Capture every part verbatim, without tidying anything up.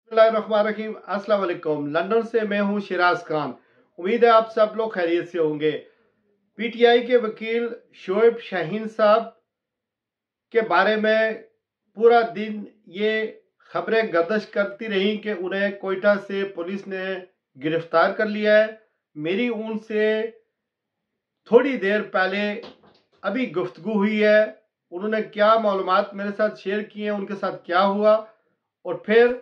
बिस्मिल्लाहिर्रहमानिर्रहीम। अस्सलाम वालेकुम। लंदन से मैं हूं शिराज खान। उम्मीद है आप सब लोग खैरियत से होंगे। पीटीआई के वकील शोएब शाहीन साहब के बारे में पूरा दिन ये खबरें गर्दिश करती रही कि उन्हें कोयटा से पुलिस ने गिरफ्तार कर लिया है। मेरी उनसे थोड़ी देर पहले अभी गुफ्तगू हुई है। उन्होंने क्या मालूमात मेरे साथ शेयर किए हैं, उनके साथ क्या हुआ, और फिर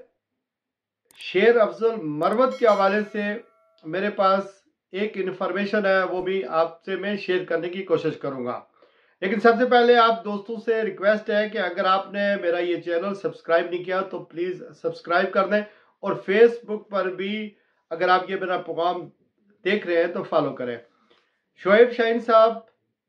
शेर अफजल मरवत के हवाले से मेरे पास एक इन्फॉर्मेशन है, वो भी आपसे मैं शेयर करने की कोशिश करूंगा। लेकिन सबसे पहले आप दोस्तों से रिक्वेस्ट है कि अगर आपने मेरा ये चैनल सब्सक्राइब नहीं किया तो प्लीज़ सब्सक्राइब कर दें, और फेसबुक पर भी अगर आप ये मेरा प्रोग्राम देख रहे हैं तो फॉलो करें। शोएब शाहीन साहब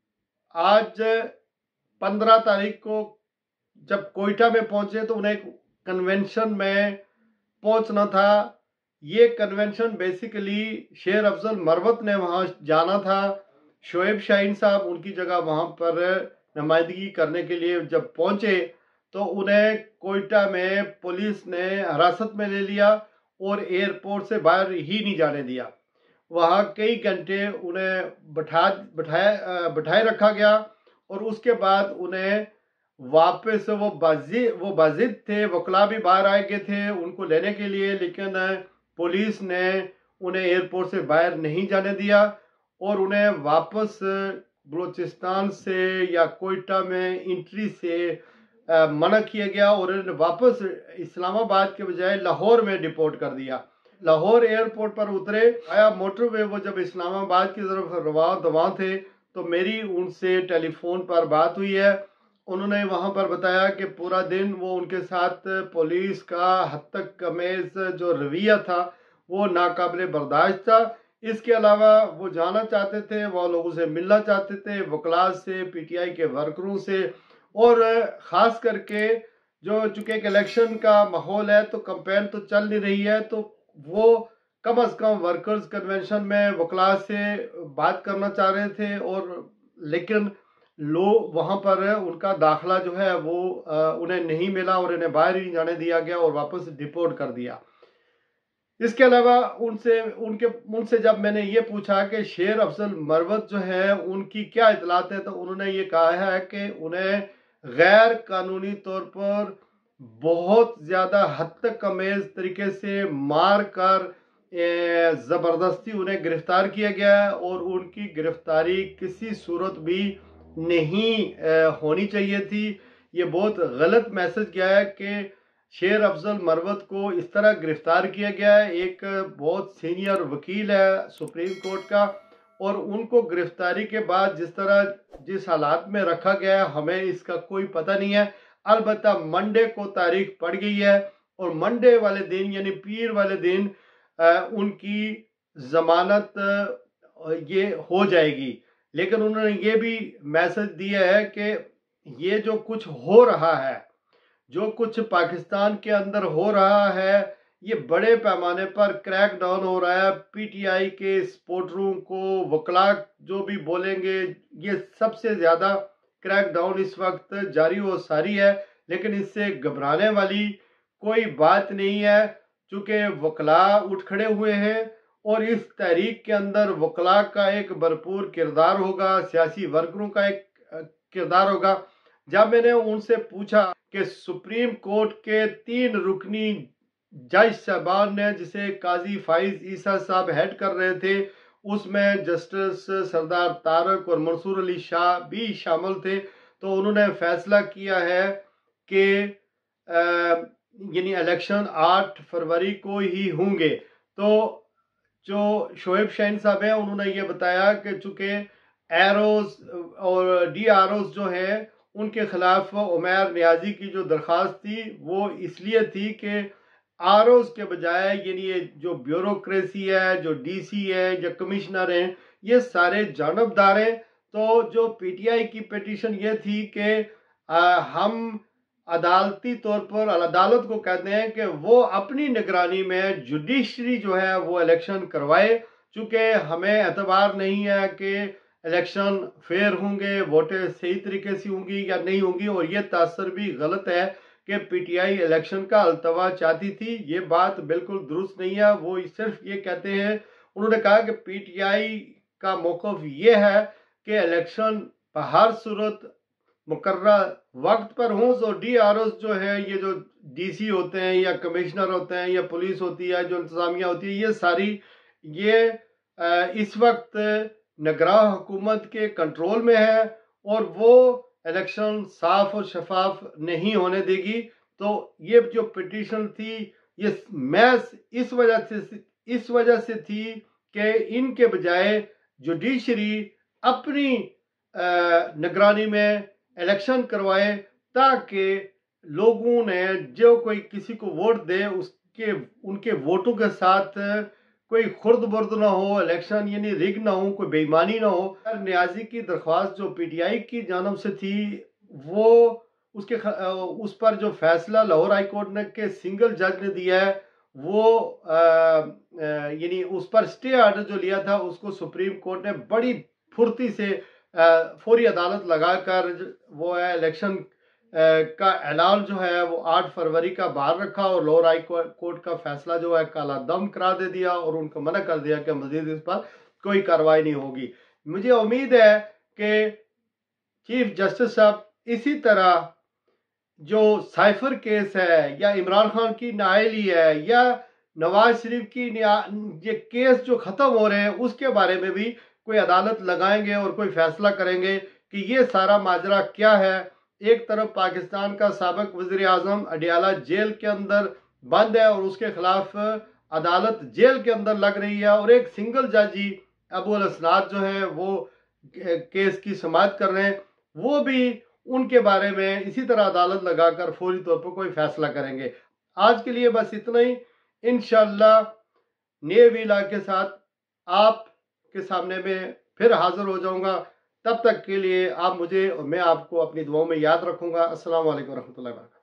आज पंद्रह तारीख को जब कोयटा में पहुंचे तो उन्हें कन्वेंशन में पहुंचना था। ये कन्वेंशन बेसिकली शेर अफजल मरवत ने वहां जाना था। शोएब शाहीन साहब उनकी जगह वहां पर नुमाइंदगी करने के लिए जब पहुंचे तो उन्हें कोयटा में पुलिस ने हिरासत में ले लिया और एयरपोर्ट से बाहर ही नहीं जाने दिया। वहां कई घंटे उन्हें बैठा बैठाए बैठाए रखा गया, और उसके बाद उन्हें वापस वो बाजी वो बाजिद थे, वकला भी बाहर आए गए थे उनको लेने के लिए, लेकिन पुलिस ने उन्हें एयरपोर्ट से बाहर नहीं जाने दिया और उन्हें वापस बलूचिस्तान से या कोयटा में एंट्री से मना किया गया और उन्हें वापस इस्लामाबाद के बजाय लाहौर में डिपोर्ट कर दिया। लाहौर एयरपोर्ट पर उतरे, आया मोटरवे, वो जब इस्लामाबाद की तरफ रवा दवा थे तो मेरी उनसे टेलीफोन पर बात हुई है। उन्होंने वहां पर बताया कि पूरा दिन वो उनके साथ पुलिस का हद तक कमेज जो रवैया था वो नाकाबिले बर्दाश्त था। इसके अलावा वो जाना चाहते थे, वो लोगों से मिलना चाहते थे, वकला से, पीटीआई के वर्करों से, और ख़ास करके जो चूँकि एक इलेक्शन का माहौल है तो कंपेन तो चल नहीं रही है, तो वो कम अज़ कम वर्कर्स कन्वेंशन में वकला से बात करना चाह रहे थे, और लेकिन लोग वहां पर उनका दाखला जो है वो आ, उन्हें नहीं मिला और इन्हें बाहर ही नहीं जाने दिया गया और वापस डिपोर्ट कर दिया। इसके अलावा उनसे उनके उनसे जब मैंने ये पूछा कि शेर अफजल मरवत जो है उनकी क्या इतलात है, तो उन्होंने ये कहा है कि उन्हें गैर कानूनी तौर पर बहुत ज़्यादा हद तक कमेज तरीके से मार कर ज़बरदस्ती उन्हें गिरफ्तार किया गया है, और उनकी गिरफ्तारी किसी सूरत भी नहीं होनी चाहिए थी। ये बहुत गलत मैसेज गया है कि शेर अफजल मरवत को इस तरह गिरफ्तार किया गया है। एक बहुत सीनियर वकील है सुप्रीम कोर्ट का, और उनको गिरफ्तारी के बाद जिस तरह जिस हालात में रखा गया है हमें इसका कोई पता नहीं है। अलबत्ता मंडे को तारीख पड़ गई है और मंडे वाले दिन यानी पीर वाले दिन उनकी जमानत ये हो जाएगी। लेकिन उन्होंने ये भी मैसेज दिया है कि ये जो कुछ हो रहा है, जो कुछ पाकिस्तान के अंदर हो रहा है, ये बड़े पैमाने पर क्रैक डाउन हो रहा है। पीटीआई के सपोर्टरों को वकला जो भी बोलेंगे, ये सबसे ज़्यादा क्रैक डाउन इस वक्त जारी व सारी है, लेकिन इससे घबराने वाली कोई बात नहीं है, चूँकि वकला उठ खड़े हुए हैं और इस तहरीक के अंदर वकला का एक भरपूर किरदार होगा, सियासी वर्करों का एक किरदार होगा। जब मैंने उनसे पूछा कि सुप्रीम कोर्ट के तीन रुकनी जज साहबान ने, जिसे काजी फाइज ईसा साहब हेड कर रहे थे, उसमें जस्टिस सरदार तारक और मंसूर अली शाह भी शामिल थे, तो उन्होंने फैसला किया है कि यानी इलेक्शन आठ फरवरी को ही होंगे। तो जो शोएब शाहीन साहब हैं उन्होंने ये बताया कि चूँकि एरोज और डी आरोज जो है उनके खिलाफ उमैर नियाजी की जो दरख्वास्त थी वो इसलिए थी कि आरोज के बजाय यानी ये जो ब्यूरोक्रेसी है, जो डीसी है, जो कमिश्नर हैं, ये सारे जानबदार हैं। तो जो पीटीआई की पिटीशन ये थी कि हम अदालती तौर पर अदालत को कहते हैं कि वो अपनी निगरानी में जुडिशरी जो है वो इलेक्शन करवाए, चूँकि हमें एतबार नहीं है कि इलेक्शन फेयर होंगे, वोटें सही तरीके से होंगी या नहीं होंगी, और ये तासर भी गलत है کہ پی ٹی آئی الیکشن کا التوا چاہتی تھی، یہ بات بالکل درست نہیں ہے۔ وہ صرف یہ کہتے ہیں، انہوں نے کہا کہ پی ٹی آئی کا موقف یہ ہے کہ الیکشن بہر صورت مقررہ وقت پر ہوں۔ تو ڈی آر اوز جو ہے، یہ جو ڈی سی ہوتے ہیں یا کمشنر ہوتے ہیں یا پولیس ہوتی ہے، جو انتظامیہ ہوتی ہے، یہ ساری یہ اس وقت نگراں حکومت کے کنٹرول میں ہے اور وہ الیکشن صاف اور شفاف نہیں ہونے دے گی۔ تو یہ جو پٹیشن تھی یہ محض اس وجہ سے اس وجہ سے تھی کہ ان کے بجائے جوڈیشری اپنی نگرانی میں الیکشن کروائے تاکہ لوگوں نے جو کوئی کسی کو ووٹ دے اس کے ان کے ووٹوں کے ساتھ کوئی خرد برد نہ ہو، الیکشن یعنی ریگ نہ ہو، کوئی بے ایمانی نہ ہو۔ نیازی کی درخواست جو پی ٹی آئی کی جانب سے تھی، وہ اس کے اس پر جو فیصلہ لاہور ہائی کورٹ نے کے سنگل جج نے دیا ہے، وہ یعنی اس پر سٹے آرڈر جو لیا تھا اس کو سپریم کورٹ نے بڑی پھرتی سے فوری عدالت لگا کر وہ ہے الیکشن کا اعلان جو ہے وہ آٹھ فروری کا باہر رکھا اور لاہور ہائی کورٹ کا فیصلہ جو ہے کالا دم قرار دے دیا اور ان کو منع کر دیا کہ مزید اس پر کوئی کارروائی نہیں ہوگی۔ مجھے امید ہے کہ چیف جسٹس صاحب اسی طرح جو سائفر کیس ہے یا عمران خان کی نااہلی ہے یا نواز شریف کی یہ کیس جو ختم ہو رہے ہیں اس کے بارے میں بھی کوئی عدالت لگائیں گے اور کوئی فیصلہ کریں گے کہ یہ سارا ماجرا کیا ہے۔ ایک طرف پاکستان کا سابق وزیر اعظم اڈیالہ جیل کے اندر بند ہے اور اس کے خلاف عدالت جیل کے اندر لگ رہی ہے، اور ایک سنگل ججی ابو الاسناد جو ہیں وہ کیس کی سماعت کر رہے ہیں، وہ بھی ان کے بارے میں اسی طرح عدالت لگا کر فوری طور پر کوئی فیصلہ کریں گے۔ آج کے لیے بس اتنا ہی۔ انشاءاللہ نئے ویلا کے ساتھ آپ کے سامنے میں پھر حاضر ہو جاؤں گا۔ تب تک کے لیے آپ مجھے اور میں آپ کو اپنی دعاؤں میں یاد رکھوں گا۔ السلام علیکم ورحمۃ اللہ وبرکاتہ۔